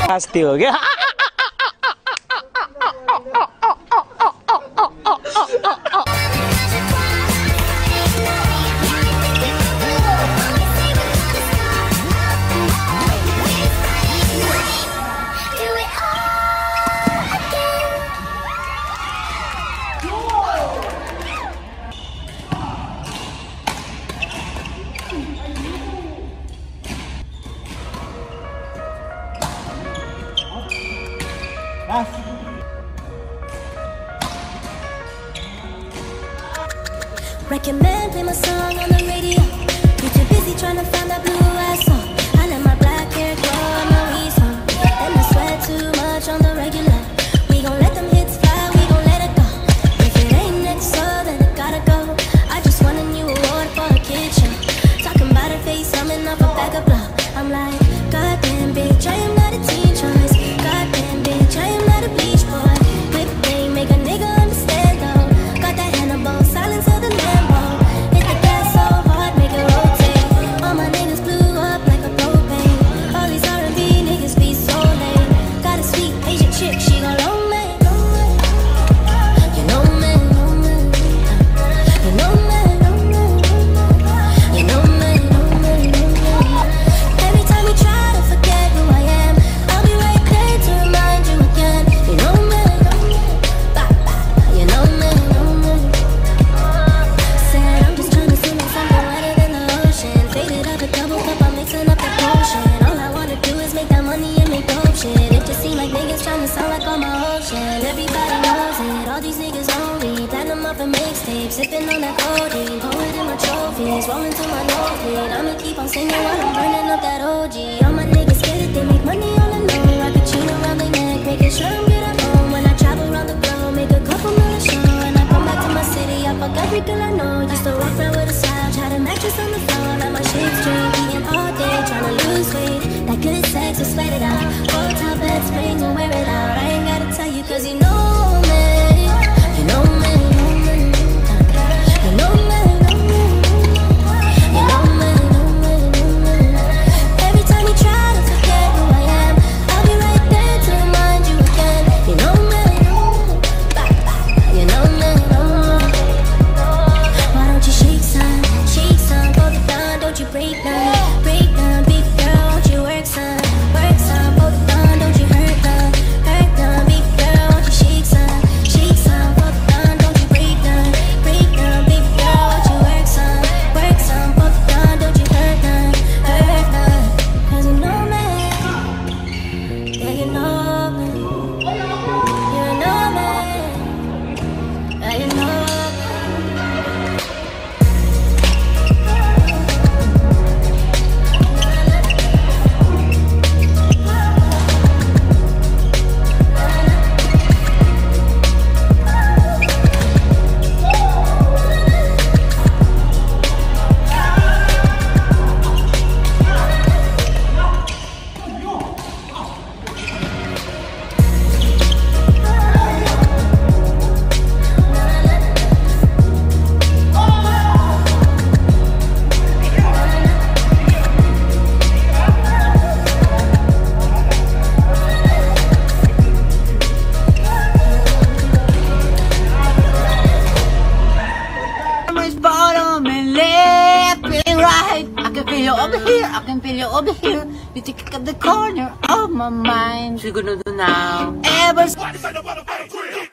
नास्ती हो गया। Recommend play my song on the radio. You're too busy trying to find that blue ass song. I let my black hair grow on my weed song. And I sweat too much on the regular. We gon' let them hits fly, we gon' let it go. If it ain't next, so then it gotta go. I just won a new award for a kid show. Talking about her face, coming off a bag of blow. I'm like, goddamn bitch, I am not a teen choice. Goddamn bitch, I am not a bleach boy. Whip game, make a nigga understand though. Got that Hannibal, silence of the Lambo. Hit the gas so hard, make it rotate. All my niggas blew up like a propane. All these R&B niggas be so lame. Got a sweet Asian chick, she gon' loan me. You know me, you know me, you know me, every time you try to forget who I am, I'll be right there to remind you again. You know me, you know me. Said I'm just tryna sing something wetter than the ocean. Faded up a double cup, I'm mixing up the potion. All I wanna do is make that money and make dope shit. It just seem like niggas tryna sound like I'm a ocean. Everybody knows it, all these niggas know me. Platinum up a mixtape, sipping on that codeine. Poet in my trophies, rolling to my nosebleed. I'ma keep on singing while I'm burning up that OG. All my niggas get it, they make money all alone. Rock a chain around their neck, making sure I'm good at home. When I travel around the globe, make a couple million show. And I come back to my city, I fuck every girl I know. Used to walk around with a slouch, had a mattress on the floor. Like my shit drink, eating all day, tryna lose weight. That good sex, just sweat it out. Hotel bed springs, will wear it out. I ain't gotta tell you, cause you know me. You know me, you know me, you know me, every time you try to forget who I am, I'll be right there to remind you again. You know me, you know me. Why don't you shake some, hold it down, don't you break down, big girl, won't you work some, hold it down, don't you hurt down, big girl, won't you shake some, hold it down, don't you break down, big girl, won't you work some, hold it down, don't you hurt down, cause you know me, yeah you know me, you know me, yeah you know me. Bottom and left and right. I can feel you over here, I can feel you over here. You take up the corner of my mind. So you're gonna do now. Ever